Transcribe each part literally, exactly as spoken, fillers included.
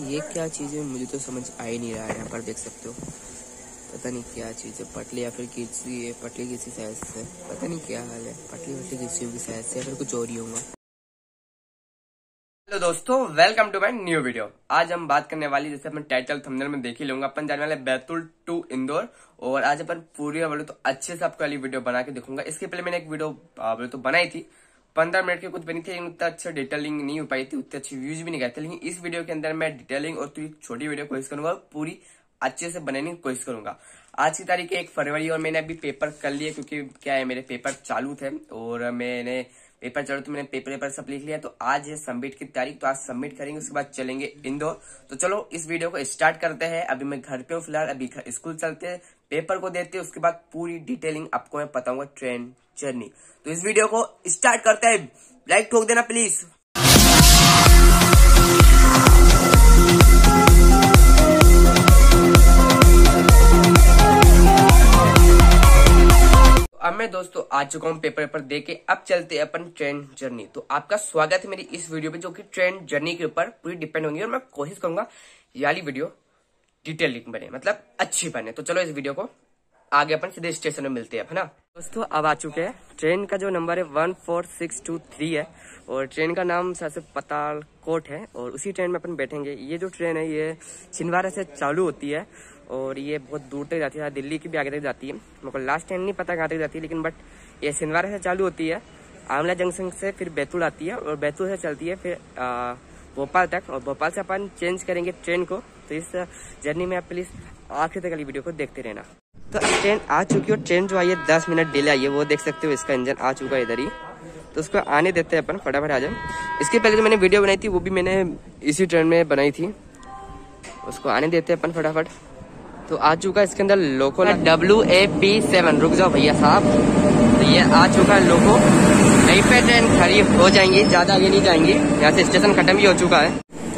ये क्या चीज़ है मुझे तो समझ आ ही नहीं रहा है। यहाँ पर देख सकते हो, पता नहीं क्या चीज़ है, पटली या फिर किसी है, पटली किसी साइज से, पता नहीं क्या हाल है, पटली वटली किसी होगी साइज से या फिर कुछ और ही होगा। हेलो दोस्तों, welcome to my new video. आज हम बात करने वाली, जैसे अपन टाइटल थंबनेल में देख ही लूंगा, अपन जाने वाले बैतूल टू इंदौर। और आज अपन पूरी बोले तो अच्छे से आपको वाली वीडियो बना के दिखूंगा। इसके पहले मैंने एक वीडियो बोले तो बनाई थी, पंद्रह मिनट की कुछ बनी थी, उतना अच्छा डिटेलिंग नहीं हो पाई थी, उतने अच्छे व्यूज भी नहीं गए थे। लेकिन इस वीडियो के अंदर मैं डिटेलिंग और छोटी वीडियो कोशिश करूंगा, पूरी अच्छे से बनाने की कोशिश करूंगा। आज की तारीख है एक फरवरी और मैंने अभी पेपर कर लिए, क्योंकि क्या है मेरे पेपर चालू थे और मैंने पेपर चालू तो मैंने पेपर पेपर सब लिख लिया। तो आज है सबमिट की तारीख, तो आज सबमिट करेंगे, उसके बाद चलेंगे इंदौर। तो चलो इस वीडियो को स्टार्ट करते हैं। अभी मैं घर पे हूँ फिलहाल, अभी स्कूल चलते हैं, पेपर को देते हैं, उसके बाद पूरी डिटेलिंग आपको मैं बताऊंगा, ट्रेन जर्नी। तो इस वीडियो को स्टार्ट करते हैं। लाइक ठोक देना प्लीज। अब मैं दोस्तों आ चुका हूँ पेपर पेपर दे के। अब चलते हैं अपन ट्रेन जर्नी। तो आपका स्वागत है मेरी इस वीडियो पे, जो कि ट्रेन जर्नी के ऊपर पूरी डिपेंड होंगी। और मैं कोशिश करूंगा ये वाली वीडियो डिटेलिंग बने, मतलब अच्छी बने। तो चलो इस वीडियो को आगे अपन सीधे स्टेशन में मिलते हैं, है ना दोस्तों। अब आ चुके हैं, ट्रेन का जो नंबर है one four six two three है और ट्रेन का नाम से पतालकोट है और उसी ट्रेन में अपन बैठेंगे। ये जो ट्रेन है ये छिंदवाड़ा से चालू होती है और ये बहुत दूर तक जाती है, दिल्ली की भी आगे तक जाती है। मेरे को लास्ट टाइम नहीं पता कहाँ तक जाती है, लेकिन बट ये छिंदवाड़ा से चालू होती है, आमला जंक्शन से फिर बैतूल आती है और बैतूल से चलती है फिर भोपाल तक, और भोपाल से अपन चेंज करेंगे ट्रेन को। तो इस जर्नी में आप प्लीज आखिर तक वाली वीडियो को देखते रहना। तो अब ट्रेन आ चुकी है, ट्रेन जो आई है दस मिनट डिले आई है, वो देख सकते हो, इसका इंजन आ चुका है इधर ही। तो उसको आने देते हैं अपन, फटाफट आ जाए। इसके पहले जो मैंने वीडियो बनाई थी वो भी मैंने इसी ट्रेन में बनाई थी, उसको आने देते हैं अपन फटाफट। तो आ चुका है इसके अंदर loco W A P seven. रुक जाओ भैया साहब, तो ये आ चुका है लोको। यहीं पे ट्रेन खड़ी हो जाएंगी, ज्यादा आगे नहीं जाएंगी, यहाँ से स्टेशन खत्म भी हो चुका है।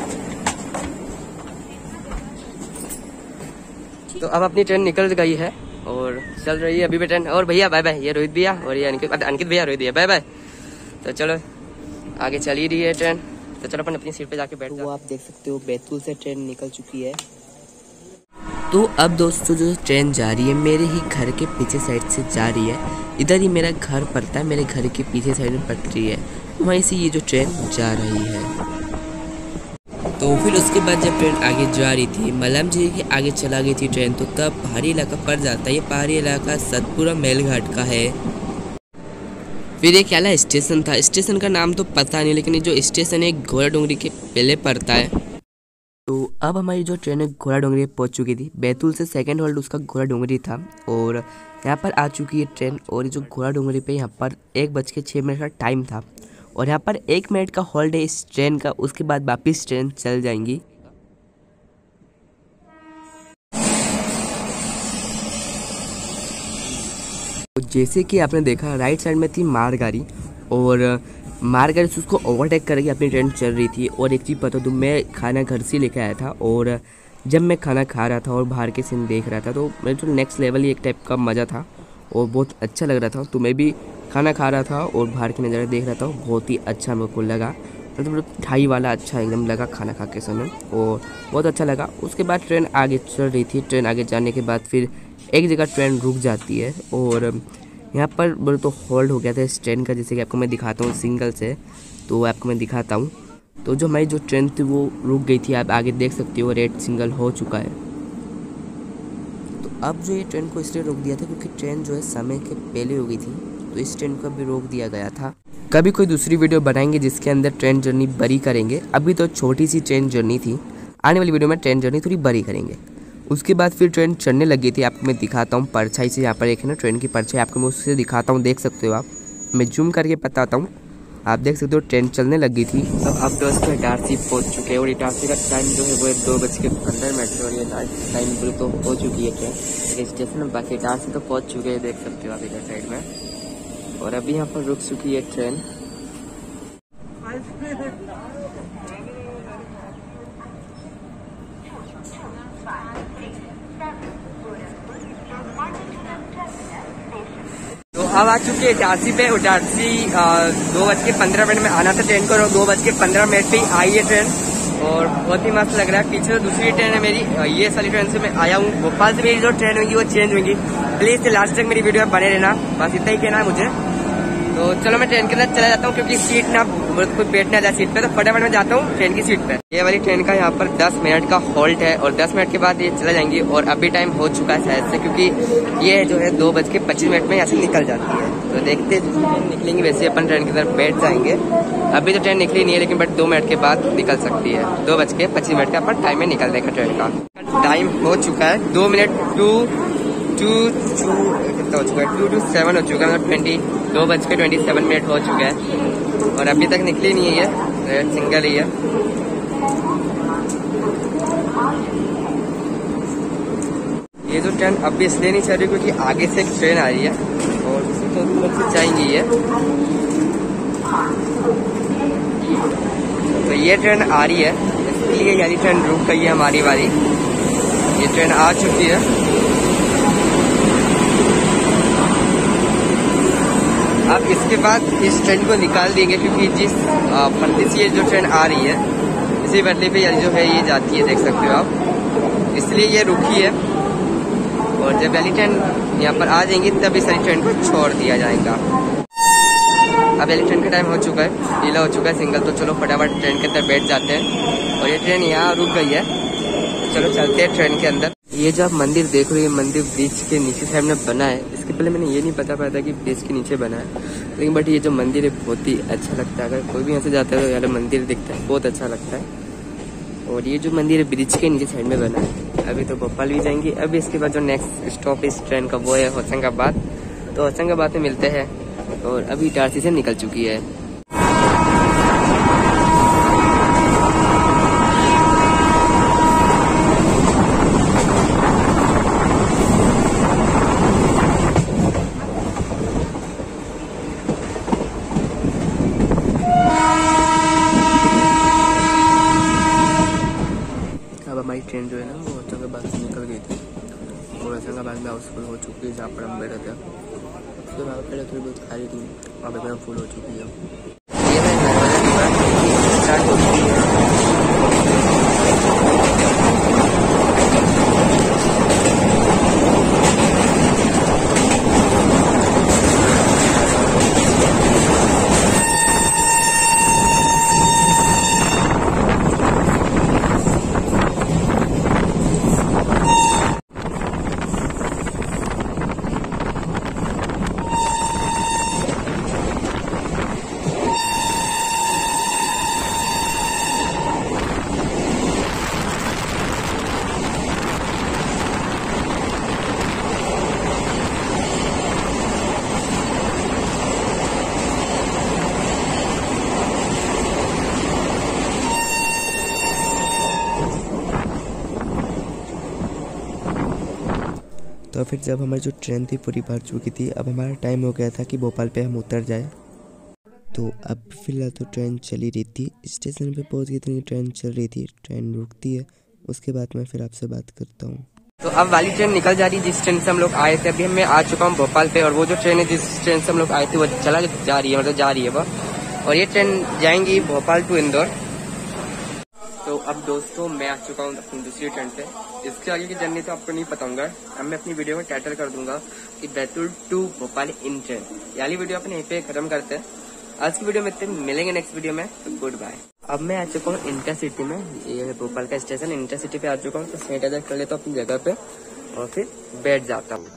तो अब अपनी ट्रेन निकल गई है और चल रही है अभी भी ट्रेन। और भैया बाय बाय, ये रोहित भैया और ये अंकित अंकित भैया रोहित भैया बाय बाय। तो चलो आगे चल ही रही है ट्रेन, तो चलो अपन अपनी सीट पे जाके बैठ जाओ। वो आप देख सकते हो बैतूल से ट्रेन निकल चुकी है। तो अब दोस्तों जो ट्रेन जा रही है मेरे ही घर के पीछे साइड से जा रही है, इधर ही मेरा घर पड़ता है, मेरे घर के पीछे साइड में पटरी है, वहीं से ये जो ट्रेन जा रही है। तो फिर उसके बाद जब ट्रेन आगे जा रही थी, मलम जी के आगे चला गई थी ट्रेन, तो तब पहाड़ी इलाका पड़ जाता है। ये पहाड़ी इलाका सतपुरा मेलघाट का है। फिर एक क्या स्टेशन था, स्टेशन का नाम तो पता नहीं, लेकिन ये जो स्टेशन है घोड़ा डोंगरी के पहले पड़ता है। तो अब हमारी जो ट्रेन है घोड़ा डोंगरी पहुंच चुकी थी। बैतूल से सेकंड होल्ड उसका घोड़ा डोंगरी था और यहाँ पर आ चुकी है ट्रेन। और ये जो घोड़ा डोंगरी पे यहाँ पर एक बज के छः मिनट का टाइम था और यहाँ पर एक मिनट का होल्ड है इस ट्रेन का, उसके बाद वापिस ट्रेन चल जाएंगी। तो जैसे कि आपने देखा राइट साइड में थी मालगाड़ी और मालगाड़ी से उसको ओवरटेक करके अपनी ट्रेन चल रही थी। और एक चीज़ बता दूँ, मैं खाना घर से लेके आया था और जब मैं खाना खा रहा था और बाहर के सीन देख रहा था, तो मेरे तो नेक्स्ट लेवल ही एक टाइप का मज़ा था और बहुत अच्छा लग रहा था। तो मैं भी खाना खा रहा था और बाहर की नज़ारा देख रहा था, बहुत ही अच्छा मेरे को लगा, मतलब ढाई वाला अच्छा एकदम लगा खाना खा के समय, और बहुत अच्छा लगा। उसके बाद ट्रेन आगे चल रही थी। ट्रेन आगे जाने के बाद फिर एक जगह ट्रेन रुक जाती है और यहाँ पर बोले तो होल्ड हो गया था इस ट्रेन का, जैसे कि आपको मैं दिखाता हूँ सिंगल से, तो आपको मैं दिखाता हूँ। तो जो हमारी जो ट्रेन थी वो रुक गई थी, आप आगे देख सकते हो रेड सिंगल हो चुका है। तो अब जो ये ट्रेन को इसलिए रोक दिया था क्योंकि ट्रेन जो है समय के पहले हो गई थी, तो इस ट्रेन को भी रोक दिया गया था। कभी कोई दूसरी वीडियो बनाएंगे जिसके अंदर ट्रेन जर्नी बड़ी करेंगे। अभी तो छोटी सी ट्रेन जर्नी थी, आने वाली वीडियो में ट्रेन जर्नी थोड़ी बड़ी करेंगे। उसके बाद फिर ट्रेन चलने लगी थी, आपको मैं दिखाता हूँ परछाई से। यहाँ पर एक है ना ट्रेन की परछाई, आपको मैं उससे दिखाता हूँ, देख सकते हो आप, मैं जूम करके बताता हूँ, आप देख सकते हो ट्रेन चलने लगी थी। तो अब दोस्तों इटारसी पहुंच चुके हैं और इटारसी का टाइम जो है वो है दो बज के पंद्रह मिनट से, और ये टाइम बिल्कुल तो हो चुकी है ट्रेन स्टेशन में। बाकी इटारसी तो पहुंच चुके हैं, देख सकते हो आप इधर साइड में, और अभी यहाँ पर रुक चुकी है ट्रेन। तो अब आ चुके हैं इटारसी पे। इटारसी दो बज के पंद्रह मिनट में आना था ट्रेन को, दो बज के पंद्रह मिनट पे आई है ट्रेन। और बहुत ही मस्त लग रहा है। पीछे दूसरी ट्रेन है मेरी, ये सारी ट्रेन से मैं आया हूँ। भोपाल से मेरी जो ट्रेन होगी वो चेंज होगी। प्लीज लास्ट तक मेरी वीडियो में बने रहना, बस इतना ही कहना है मुझे। तो चलो मैं ट्रेन के अंदर चला जाता हूँ, क्योंकि सीट ना कोई बैठने आ जाए सीट पे, तो फटाफट मैं जाता हूँ ट्रेन की सीट पे। ये वाली ट्रेन का यहाँ पर दस मिनट का हॉल्ट है और दस मिनट के बाद ये चला जाएंगी। और अभी टाइम हो चुका है शायद से, क्योंकि ये जो है दो बज के पच्चीस मिनट में यहाँ से निकल जाती है। तो देखते हैं निकलेंगे, वैसे अपन ट्रेन के अंदर बैठ जाएंगे। अभी तो ट्रेन निकली नहीं है, लेकिन बट दो मिनट के बाद निकल सकती है। दो बज के पच्चीस मिनट का अपन टाइम में निकल देगा ट्रेन का। टाइम हो चुका है दो मिनट टू टू टू कितना हो चुका है टू टू सेवन हो चुका है, मतलब ट्वेंटी दो बज के ट्वेंटी सेवन मिनट हो चुका है और अभी तक निकली नहीं है ये, सिंगल ही है। ये जो ट्रेन अभी इसलिए नहीं चल रही क्योंकि आगे से एक ट्रेन आ रही है और उसी तरफ से जाएंगी ये। तो ये ट्रेन आ रही है, इसलिए यानी ट्रेन रुक गई है हमारी बारी। ये ट्रेन आ चुकी है। अब इसके बाद इस ट्रेन को निकाल देंगे, क्योंकि जिस पटरी से ये जो ट्रेन आ रही है इसी पटरी पे जो है ये जाती है, देख सकते हो आप, इसलिए ये रुकी है। और जब वाली ट्रेन यहाँ पर आ जाएंगी तब इस वाली ट्रेन को छोड़ दिया जाएगा। अब वाली ट्रेन का टाइम हो चुका है, ढीला हो चुका है सिंगल। तो चलो फटाफट ट्रेन के अंदर बैठ जाते हैं और ये ट्रेन यहाँ रुक गई है। तो चलो चलते हैं ट्रेन के अंदर। ये जो आप मंदिर देख रहे हो, ये मंदिर ब्रिज के नीचे साइड में बना है। इसके पहले मैंने ये नहीं पता पाया था कि ब्रिज के नीचे बना है, लेकिन बट ये जो मंदिर है बहुत ही अच्छा लगता है। अगर कोई भी यहाँ से जाता है तो यार मंदिर दिखता है, बहुत अच्छा लगता है। और ये जो मंदिर है ब्रिज के नीचे साइड में बना है। अभी तो भोपाल भी जाएंगे। अभी इसके बाद जो नेक्स्ट स्टॉप इस ट्रेन का वो है होशंगाबाद। तो होशंगाबाद में मिलते हैं। और अभी इटारसी से निकल चुकी है। हमारी ट्रेन जो है ना वो होशंगाबाद से निकल गई थी और होशंगाबाद में हाउसफुल हो चुकी है जहाँ पर हम बैठे थे। उसके बाद पहले थोड़ी बहुत खाली थी, अब एकदम फुल हो चुकी है। ये स्टार्ट हो चुकी है। तो फिर जब हमारी जो ट्रेन थी पूरी भर चुकी थी, अब हमारा टाइम हो गया था कि भोपाल पे हम उतर जाए। तो अब फिलहाल तो ट्रेन चली रही थी, स्टेशन पे पहुंच गई थी, ट्रेन चल रही थी। ट्रेन रुकती है, उसके बाद मैं फिर आपसे बात करता हूँ। तो अब वाली ट्रेन निकल जा रही है जिस ट्रेन से हम लोग आए थे। अभी मैं आ चुका हूँ भोपाल पे और वो जो ट्रेन है जिस ट्रेन से हम लोग आए थे वो चला जा रही है, मतलब जा रही है वो। और ये ट्रेन जाएंगी भोपाल टू इंदौर। तो अब दोस्तों मैं आ चुका हूँ अपनी दूसरी ट्रेन पे। इसके आगे की जर्नी तो आपको नहीं पता होगा। अब मैं अपनी वीडियो में टाइटल कर दूंगा कि Betul to Bhopal in train. यानी वीडियो अपन यहीं पे खत्म करते हैं। आज की वीडियो में इतने मिलेंगे नेक्स्ट वीडियो में, तो गुड बाय। अब मैं आ चुका हूँ इंटरसिटी में, ये है भोपाल का स्टेशन। इंटरसिटी पे आ चुका हूँ, तो सैनिटाइजर कर लेता हूँ अपनी जगह पे और फिर बैठ जाता हूँ।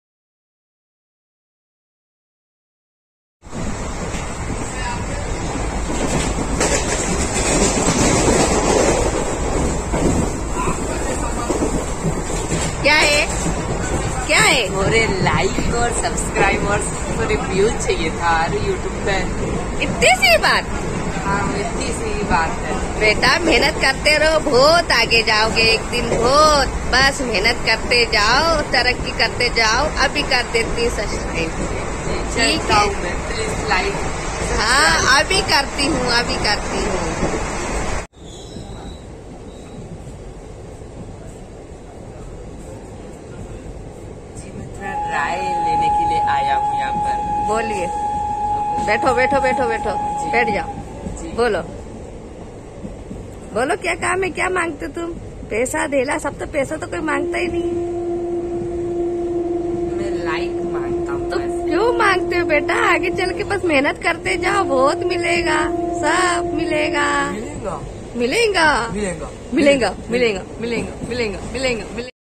क्या है क्या है अरे लाइक और सब्सक्राइब और रिव्यू चाहिए था अरे यूट्यूब पे। इतनी सी बात? हाँ इतनी सी बात है बेटा। मेहनत करते रहो, बहुत आगे जाओगे एक दिन, बहुत। बस मेहनत करते जाओ, तरक्की करते जाओ। अभी कर देती सब्सक्राइब, ठीक है? Please like. हाँ अभी करती हूँ, अभी करती हूँ। राय लेने के लिए आया हूँ यहाँ पर। बोलिए। बैठो बैठो बैठो बैठो, बैठ जाओ। बोलो बोलो क्या काम है, क्या मांगते हो तुम? पैसा धेला सब, तो पैसा तो कोई मांगता ही नहीं। मैं लाइक मांगता हूँ। तो क्यों मांगते हो बेटा? आगे चल के बस मेहनत करते जाओ, बहुत मिलेगा, सब मिलेगा। मिलेगा मिलेगा मिलेगा मिलेगा मिलेगा मिलेगा मिलेगा मिलेगा मिलेगा।